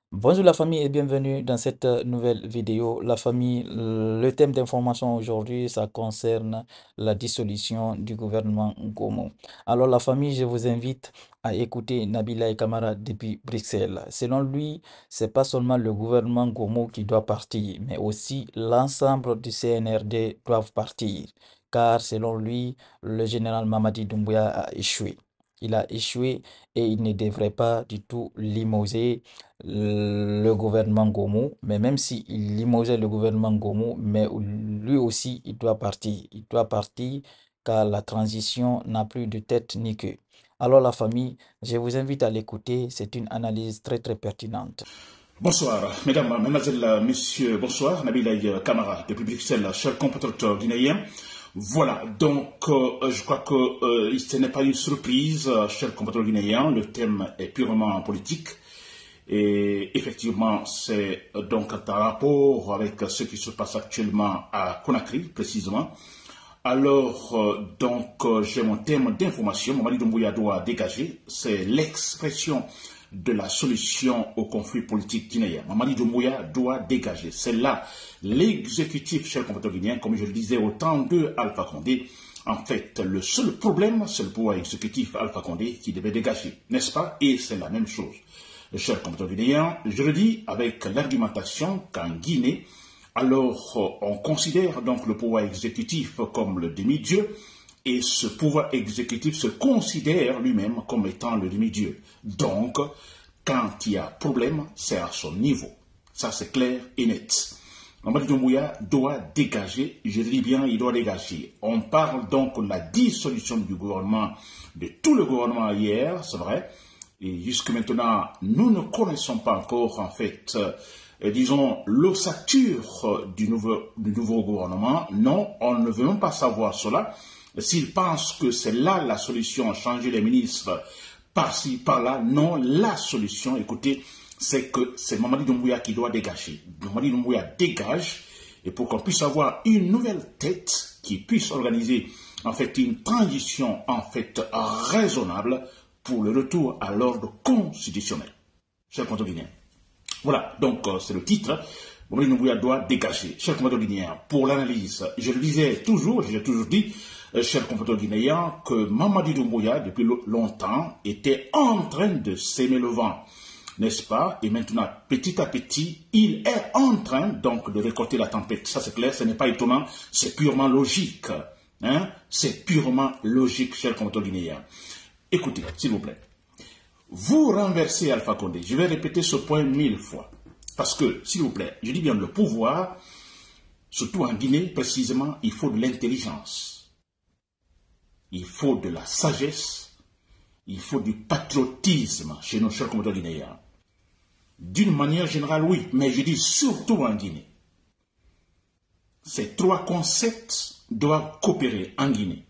Bonjour la famille et bienvenue dans cette nouvelle vidéo. La famille, le thème d'information aujourd'hui, ça concerne la dissolution du gouvernement Gomo. Alors la famille, je vous invite à écouter Nabila Kamara depuis Bruxelles. Selon lui, c'est pas seulement le gouvernement Gomo qui doit partir, mais aussi l'ensemble du CNRD doivent partir. Car selon lui, le général Mamadi Doumbouya a échoué. Il a échoué et il ne devrait pas du tout limoger le gouvernement Gomo, mais même s'il limogeait le gouvernement Gomo, mais lui aussi, il doit partir. Il doit partir car la transition n'a plus de tête ni queue. Alors la famille, je vous invite à l'écouter, c'est une analyse très très pertinente. Bonsoir, mesdames, mesdemoiselles, messieurs, bonsoir, Nabil Kamara, depuis Bruxelles, chers compatriotes guinéens. Voilà, donc je crois que ce n'est pas une surprise, chers compatriotes guinéens, le thème est purement politique. Et effectivement, c'est donc un rapport avec ce qui se passe actuellement à Conakry, précisément. Alors, j'ai mon thème d'information, Mamadi Doumbouya doit dégager, c'est l'expression de la solution au conflit politique guinéen. Mamadi Doumbouya doit dégager. C'est là l'exécutif, cher compatriotes guinéen, comme je le disais au temps de Alpha Condé. En fait, le seul problème, c'est le pouvoir exécutif Alpha Condé qui devait dégager, n'est-ce pas? Et c'est la même chose. Chers compatriotes guinéens, je le dis avec l'argumentation qu'en Guinée, alors, on considère donc le pouvoir exécutif comme le demi-dieu et ce pouvoir exécutif se considère lui-même comme étant le demi-dieu. Donc, quand il y a problème, c'est à son niveau. Ça, c'est clair et net. Mamadi Doumbouya doit dégager, je dis bien, il doit dégager. On parle donc de la dissolution du gouvernement, de tout le gouvernement hier, c'est vrai. Et jusque maintenant, nous ne connaissons pas encore, en fait, disons, l'ossature du nouveau gouvernement. Non, on ne veut même pas savoir cela. S'ils pensent que c'est là la solution, changer les ministres par-ci, par-là, non, la solution, écoutez, c'est que c'est Mamadi Doumbouya qui doit dégager. Mamadi Doumbouya dégage, et pour qu'on puisse avoir une nouvelle tête qui puisse organiser, en fait, une transition, en fait, raisonnable pour le retour à l'ordre constitutionnel. Chers compatriotes guinéens. Voilà, donc c'est le titre. Mamadi Doumbouya doit dégager. Chers compatriotes guinéens, pour l'analyse, je le disais toujours, j'ai toujours dit, chers compatriotes guinéens, que Mamadi Doumbouya, depuis longtemps, était en train de s'aimer le vent, n'est-ce pas? Et maintenant, petit à petit, il est en train donc de récolter la tempête. Ça c'est clair, ce n'est pas étonnant, c'est purement logique. Hein? C'est purement logique, chers compatriotes guinéens. Écoutez, s'il vous plaît. Vous renversez Alpha Condé. Je vais répéter ce point 1000 fois. Parce que, s'il vous plaît, je dis bien le pouvoir, surtout en Guinée, précisément, il faut de l'intelligence. Il faut de la sagesse. Il faut du patriotisme chez nos chers compatriotes guinéens. D'une manière générale, oui, mais je dis surtout en Guinée. Ces trois concepts doivent coopérer en Guinée.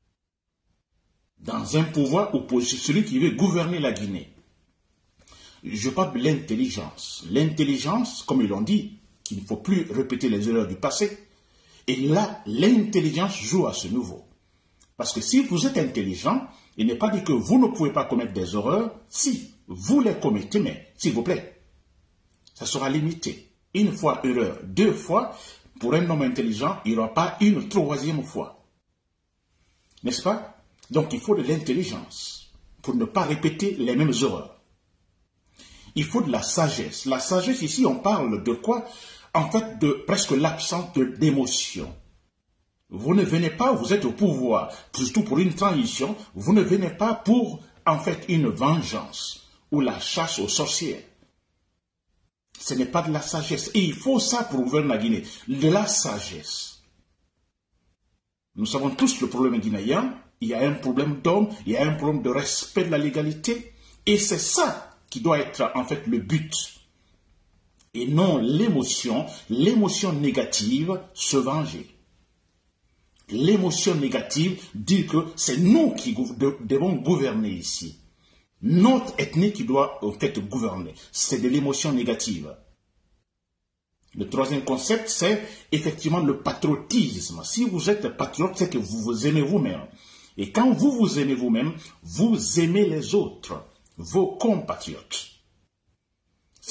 Dans un pouvoir opposé, celui qui veut gouverner la Guinée. Je parle de l'intelligence. L'intelligence, comme ils l'ont dit, qu'il ne faut plus répéter les erreurs du passé. Et là, l'intelligence joue à ce niveau. Parce que si vous êtes intelligent, il n'est pas dit que vous ne pouvez pas commettre des erreurs. Si vous les commettez, mais s'il vous plaît, ça sera limité. Une fois erreur, deux fois, pour un homme intelligent, il n'y aura pas une troisième fois. N'est-ce pas? Donc il faut de l'intelligence pour ne pas répéter les mêmes erreurs. Il faut de la sagesse. La sagesse, ici, on parle de quoi? En fait, de presque l'absence d'émotion. Vous ne venez pas, vous êtes au pouvoir, surtout pour une transition, vous ne venez pas pour, en fait, une vengeance ou la chasse aux sorcières. Ce n'est pas de la sagesse. Et il faut ça pour gouverner la Guinée. De la sagesse. Nous savons tous le problème guinéen. Il y a un problème d'homme, il y a un problème de respect de la légalité. Et c'est ça qui doit être en fait le but. Et non l'émotion négative, se venger. L'émotion négative dit que c'est nous qui devons gouverner ici. Notre ethnie qui doit en fait gouverner. C'est de l'émotion négative. Le troisième concept, c'est effectivement le patriotisme. Si vous êtes patriote, c'est que vous vous aimez vous-même. Et quand vous vous aimez vous-même, vous aimez les autres, vos compatriotes.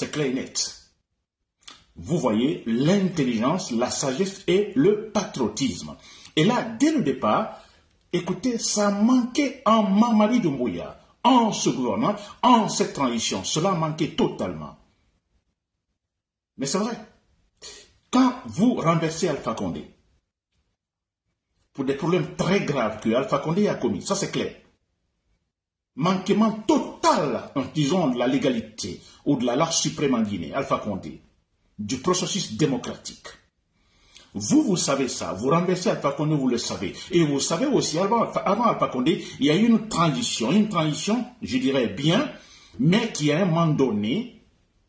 C'est clair et net. Vous voyez l'intelligence, la sagesse et le patriotisme. Et là, dès le départ, écoutez, ça manquait en Mamadi Doumbouya, en ce gouvernement, en cette transition. Cela manquait totalement. Mais c'est vrai. Quand vous renversez Alpha Condé, pour des problèmes très graves que Alpha Condé a commis, ça c'est clair. Manquement total, disons, de la légalité ou de la loi suprême en Guinée, Alpha Condé, du processus démocratique. Vous savez ça, vous renversez Alpha Condé, vous le savez. Et vous savez aussi, avant Alpha Condé, il y a eu une transition, je dirais bien, mais qui à un moment donné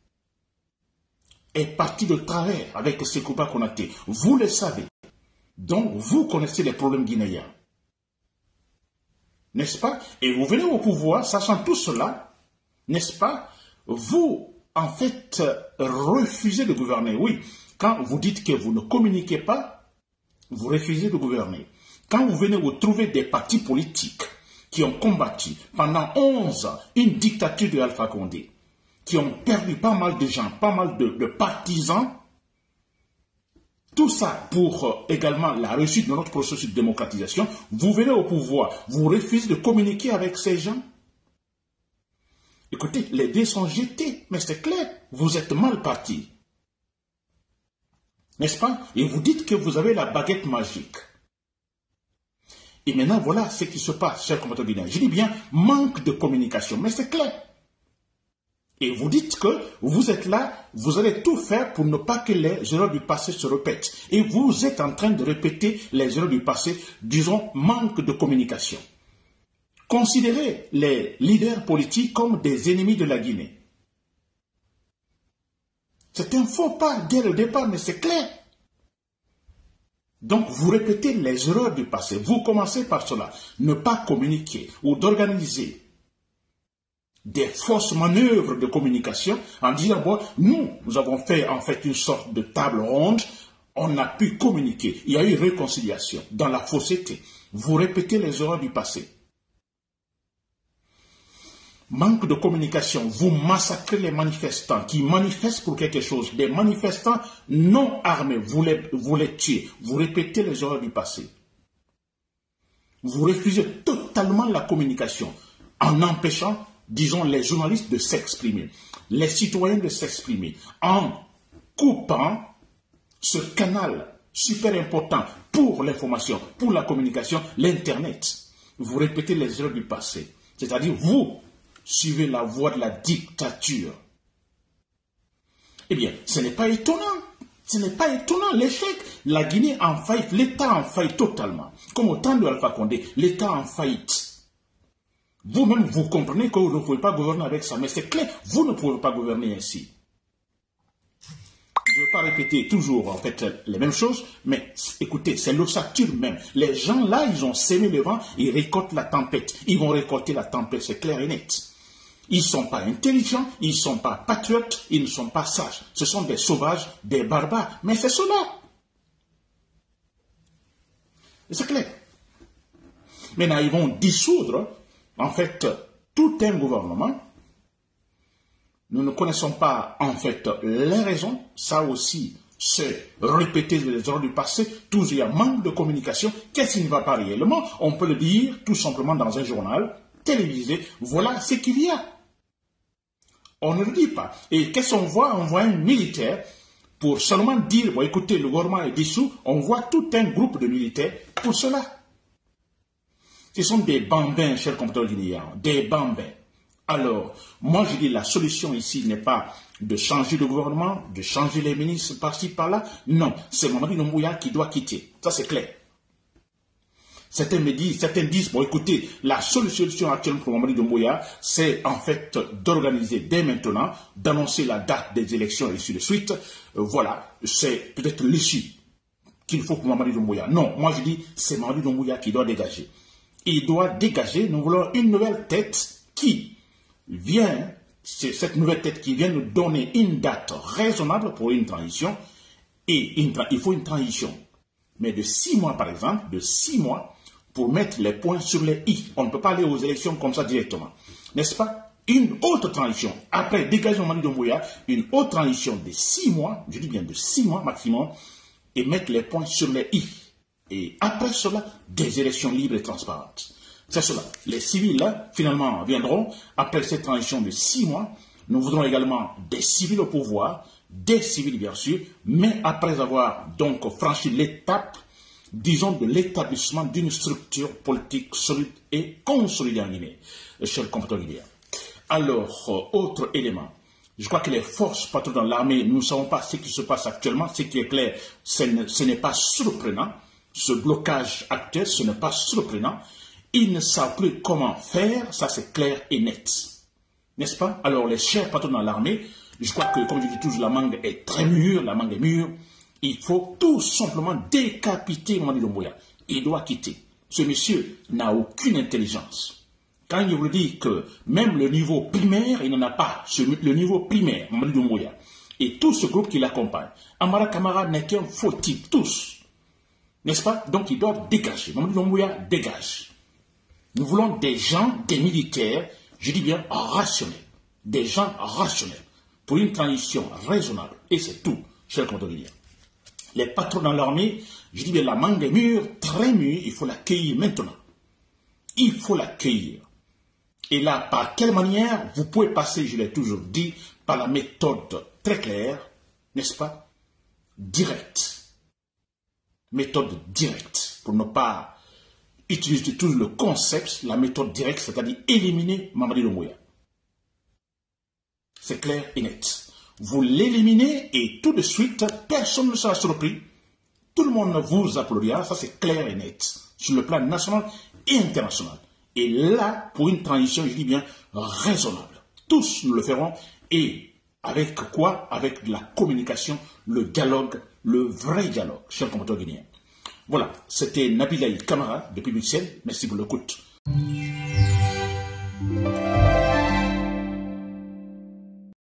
est partie de travers avec Sekouba Konaté. Vous le savez. Donc, vous connaissez les problèmes guinéens. N'est-ce pas? Et vous venez au pouvoir, sachant tout cela, n'est-ce pas? Vous, en fait, refusez de gouverner. Oui, quand vous dites que vous ne communiquez pas, vous refusez de gouverner. Quand vous venez vous trouver des partis politiques qui ont combattu pendant 11 ans une dictature de Alpha Condé, qui ont perdu pas mal de gens, pas mal de partisans, tout ça pour également la réussite de notre processus de démocratisation, vous venez au pouvoir, vous refusez de communiquer avec ces gens. Écoutez, les dés sont jetés, mais c'est clair, vous êtes mal parti. N'est-ce pas? Et vous dites que vous avez la baguette magique. Et maintenant, voilà ce qui se passe, chers compatriotes guinéens. Je dis bien manque de communication, mais c'est clair. Et vous dites que vous êtes là, vous allez tout faire pour ne pas que les erreurs du passé se répètent. Et vous êtes en train de répéter les erreurs du passé, disons, manque de communication. Considérez les leaders politiques comme des ennemis de la Guinée. C'est un faux pas dès le départ, mais c'est clair. Donc, vous répétez les erreurs du passé. Vous commencez par cela. Ne pas communiquer ou d'organiser des fausses manœuvres de communication en disant, bon, nous avons fait en fait une sorte de table ronde, on a pu communiquer, il y a eu réconciliation dans la fausseté. Vous répétez les erreurs du passé. Manque de communication, vous massacrez les manifestants qui manifestent pour quelque chose. Des manifestants non armés, vous les tuez. Vous répétez les erreurs du passé. Vous refusez totalement la communication en empêchant, disons, les journalistes de s'exprimer, les citoyens de s'exprimer, en coupant ce canal super important pour l'information, pour la communication, l'Internet. Vous répétez les erreurs du passé. C'est-à-dire, vous suivez la voie de la dictature. Eh bien, ce n'est pas étonnant. Ce n'est pas étonnant. L'échec, la Guinée en faillite, l'État en faillite totalement. Comme au temps de Alpha Condé, l'État en faillite. Vous-même, vous comprenez que vous ne pouvez pas gouverner avec ça, mais c'est clair, vous ne pouvez pas gouverner ainsi. Je ne vais pas répéter toujours, en fait, les mêmes choses, mais écoutez, c'est l'ossature même. Les gens là, ils ont sémé le vent, ils récoltent la tempête. Ils vont récolter la tempête, c'est clair et net. Ils ne sont pas intelligents, ils ne sont pas patriotes, ils ne sont pas sages. Ce sont des sauvages, des barbares, mais c'est cela. C'est clair. Maintenant, ils vont dissoudre, en fait, tout un gouvernement. Nous ne connaissons pas, en fait, les raisons. Ça aussi, c'est répéter les erreurs du passé. Toujours, il y a manque de communication. Qu'est-ce qui ne va pas réellement? On peut le dire tout simplement dans un journal télévisé. Voilà ce qu'il y a. On ne le dit pas. Et qu'est-ce qu'on voit? On voit un militaire pour seulement dire, bon, écoutez, le gouvernement est dissous. On voit tout un groupe de militaires pour cela. Ce sont des bambins, chers compatriotes guinéens, des bambins. Alors, moi je dis la solution ici n'est pas de changer de gouvernement, de changer les ministres par-ci, par-là. Non, c'est Mamadi Doumbouya qui doit quitter. Ça c'est clair. Certains disent, bon écoutez, la solution actuelle pour Mamadi Doumbouya, c'est en fait d'organiser dès maintenant, d'annoncer la date des élections et ainsi de suite. Voilà, c'est peut-être l'issue qu'il faut pour Mamadi Doumbouya. Non, moi je dis, c'est Mamadi Doumbouya qui doit dégager. Il doit dégager, nous voulons une nouvelle tête qui vient, c'est cette nouvelle tête qui vient nous donner une date raisonnable pour une transition. Et il faut une transition. Mais de 6 mois par exemple, de 6 mois pour mettre les points sur les i. On ne peut pas aller aux élections comme ça directement. N'est-ce pas? une autre transition, après dégagement Mamadi Doumbouya, une autre transition de 6 mois, je dis bien de 6 mois maximum, et mettre les points sur les i. Et après cela, des élections libres et transparentes. C'est cela. Les civils, là, finalement, viendront, après cette transition de 6 mois, nous voudrons également des civils au pouvoir, des civils bien sûr, mais après avoir donc franchi l'étape, disons, de l'établissement d'une structure politique solide et consolidée en Guinée, chers compatriotes guinéens. Alors, autre élément, je crois que les forces patrouilles dans l'armée, nous ne savons pas ce qui se passe actuellement, ce qui est clair, ce n'est pas surprenant, ce blocage actuel, ce n'est pas surprenant, ils ne savent plus comment faire, ça c'est clair et net, n'est-ce pas? Alors, les chers patrouilles dans l'armée, je crois que, comme je dis toujours, la mangue est très mûre, la mangue est mûre. Il faut tout simplement décapiter Mamadi Doumbouya. Il doit quitter. Ce monsieur n'a aucune intelligence. Quand je vous dis que même le niveau primaire, il n'en a pas. Le niveau primaire, Mamadi Doumbouya, et tout ce groupe qui l'accompagne. Amara Camara n'est qu'un faux type, tous. N'est-ce pas? Donc ils doivent dégager. Mamadi Doumbouya dégage. Nous voulons des gens, des militaires, je dis bien rationnels. Des gens rationnels. Pour une transition raisonnable. Et c'est tout, chers compatriotes. Les patrons dans l'armée, je dis bien la mangue est mûre, très mûre, il faut l'accueillir maintenant. Il faut l'accueillir. Et là, par quelle manière vous pouvez passer, je l'ai toujours dit, par la méthode très claire, n'est-ce pas? Directe. Méthode directe. Pour ne pas utiliser toujours le concept, la méthode directe, c'est-à-dire éliminer Mamadi Doumbouya. C'est clair et net. Vous l'éliminez et tout de suite, personne ne sera surpris. Tout le monde vous applaudira, ça c'est clair et net, sur le plan national et international. Et là, pour une transition, je dis bien, raisonnable. Tous nous le ferons, et avec quoi? Avec de la communication, le dialogue, le vrai dialogue, chers compatriotes guinéens. Voilà, c'était Nabilaï Camara depuis Bruxelles. Merci pour l'écoute.